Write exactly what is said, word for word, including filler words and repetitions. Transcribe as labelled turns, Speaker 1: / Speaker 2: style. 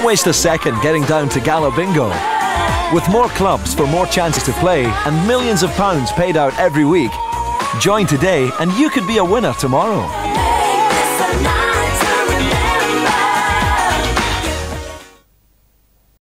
Speaker 1: waste a second getting down to Gala Bingo. With more clubs for more chances to play and millions of pounds paid out every week, join today and you could be a winner tomorrow.